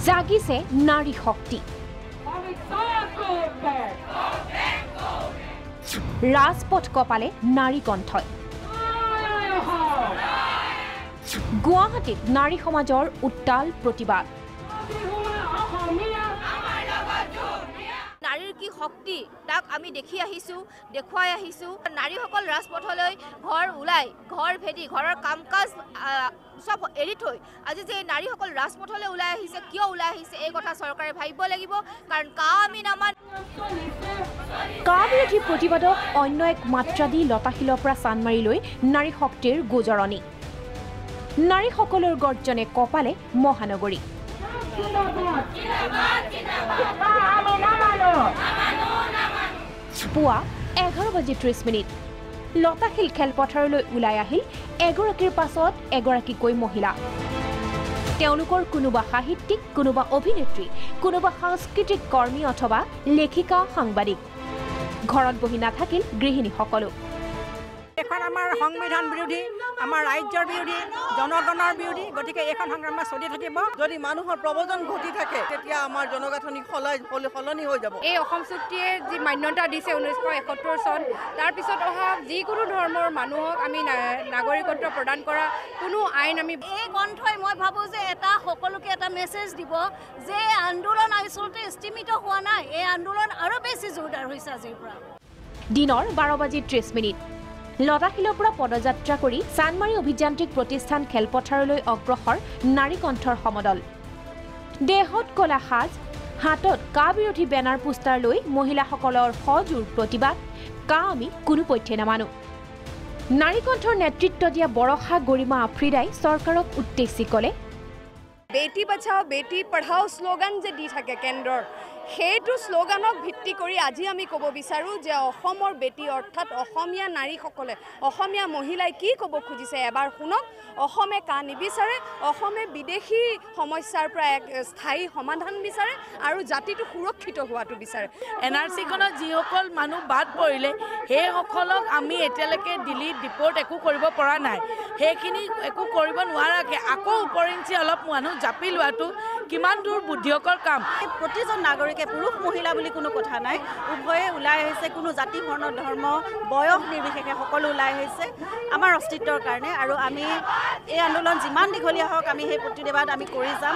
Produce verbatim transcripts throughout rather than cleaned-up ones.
জাগিছে নাৰী শক্তি ৰাজপথ কপালে নাৰী কণ্ঠই গুৱাহাটীত নাৰী সমাজৰ উত্তাল প্ৰতিবাদ নাৰীৰ কি শক্তি তাক আমি দেখি আহিছো দেখুৱাই আহিছো নাৰীসকল ৰাজপথলৈ ঘৰ ওলাই ঘৰ ভেদি ঘৰৰ কাম কাজ সব এৰি থৈ আজি যে নাৰীসকল ৰাজপথলৈ ওলাই আহিছে কিয় ওলাই আহিছে এই কথা চৰকাৰে ভাবিব লাগিব কাৰণ কা আমি নামান কা বিৰোধী প্ৰতিবাদক অন্য এক মাত্ৰা দি লতাশিলৰ পৰা চানমাৰীলৈ নাৰী শক্তিৰ গোজৰণী নাৰীসকলৰ গৰ্জনে কপালে মহানগৰী পুৱা এঘাৰ বাজি ত্ৰিশ মিনিট লতাশিল খেলপথাৰলৈ ওলাই আহিল এগৰাকীৰ পাছত এগৰাকীকৈ মহিলা তেওঁলোকৰ কোনোবা সাহিত্যিক কোনোবা অভিনেত্ৰী কোনোবা সাংস্কৃতিক কৰ্মী অথবা লেখিকা সাংবাদিক ঘৰত বহি নাথাকিল গৃহিণীসকলো এখন আমাৰ সংবিধান বিৰোধী আমাৰ ৰাজ্যৰ বিৰোধী জনগণৰ বিৰোধী গতিকে এখন সংগ্ৰাম চলি থাকিব যদি মানুহৰ প্ৰবজন ঘটি থাকে তেতিয়া আমাৰ জনগাঁথনি সলনি হৈ যাব এই অসম চুক্তিয়ে যি মান্যতা দিছে ঊনৈছশ এসত্তৰ চন তাৰ পিছত অহা যিকোনো ধৰ্মৰ মানুহক আমি নাগৰিকত্ব প্ৰদান কৰা কোনো আইন আমি এই কণ্ঠই মই ভাবো যে এটা সকলোকে এটা মেছেজ দিব যে আন্দোলন আচলতে স্থিমিত হোৱা নাই এই আন্দোলন আৰু বেছি জোৰদাৰ হৈছে আজিৰ পৰা দিনৰ বাৰ বাজি ত্ৰিশ মিনিট লতাশিলৰ পৰা পদযাত্ৰা কৰি চানমাৰী অভিযান্ত্ৰিক প্ৰতিষ্ঠান খেলপথাৰলৈ অগ্ৰসৰ নাৰী কণ্ঠৰ সমদল দেহত কলা সাজ হাতত কা বিৰোধী বেনাৰ পোষ্টাৰ লৈ মহিলাসকলৰ সজোৰ প্ৰতিবাদ কা আমি কোনো পক্ষে নামানো নাৰী কণ্ঠৰ নেতৃত্ব দিয়া বৰষা গৰিমা আফ্ৰিদাই চৰকাৰক উদ্দেশ্যি ক'লে বেটি বচাও বেটি পঢ়াও শ্লোগান যে দি থাকে কেন্দ্ৰৰ সেইটো শ্লোগানক ভিত্তি কৰি আজি আমি ক'ব বিচাৰো যে অসমৰ বেটি অৰ্থাৎ অসমীয়া নাৰীসকলে অসমীয়া মহিলাই কি ক'ব খুজিছে এবাৰ শুনক অসমে কা নিবিচাৰে অসমে বিদেশী সমস্যাৰ পৰা এক স্থায়ী সমাধান বিচাৰে আৰু জাতিটো সুৰক্ষিত হোৱাটো বিচাৰে এন আৰ চিখনত যিসকল মানুহ বাদ পৰিলে সেইসকলক আমি এতিয়ালৈকে দিল্লীত ডিপৰ্ট একো কৰিব পৰা নাই সেইখিনি একো কৰিব নোৱাৰাকৈ আকৌ ওপৰিঞ্চি অলপ মানুহ জাপি লোৱাটো কিমান দূৰ বুদ্ধিয়কৰ কাম প্ৰতিজন নাগৰিকে পুৰুষ মহিলা বুলি কোনো কথা নাই উভয়ে ওলাই আহিছে কোনো জাতি বৰ্ণ ধৰ্ম বয়স নিৰ্বিশেষে সকলো ওলাই আহিছে আমাৰ অস্তিত্বৰ কাৰণে আৰু আমি এই আন্দোলন যিমান দীঘলীয়া হওক আমি সেই প্ৰতিবাদ আমি কৰি যাম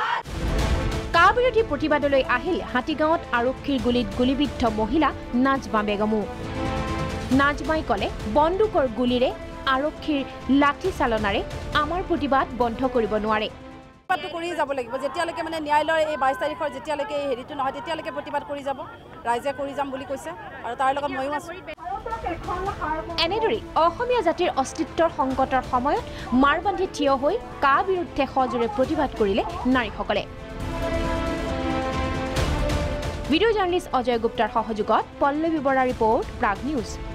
কা বিৰোধী প্ৰতিবাদলৈ আহিল হাতীগাঁৱত আৰক্ষীৰ গুলীত গুলীবিদ্ধ মহিলা নাজমা বেগমো নাজমাই ক'লে বন্দুকৰ গুলীৰে আৰক্ষীৰ লাঠি চালনাৰে আমাৰ প্ৰতিবাদ বন্ধ কৰিব নোৱাৰে প্ৰতিবাদটো কৰি যাব লাগিব যেতিয়ালৈকে মানে ন্যায়ালয়ৰ এই বাইছ তাৰিখৰ যেতিয়ালৈকে এই হেৰিটো নহয় তেতিয়ালৈকে প্ৰতিবাদ কৰি যাব ৰাইজে কৰি যাম বুলি কৈছে আৰু তাৰ লগত ময়ো আছোঁ এনেদৰে অসমীয়া জাতিৰ অস্তিত্বৰ সংকটৰ সময়ত মাৰবান্ধি থিয় হৈ কা বিৰুদ্ধে সজোৰে প্ৰতিবাদ কৰিলে নাৰীসকলে ভিডিঅ' জাৰ্নেলিষ্ট অজয় গুপ্তাৰ সহযোগত পল্লৱী বৰা ৰিপৰ্ট প্ৰাগ নিউজ।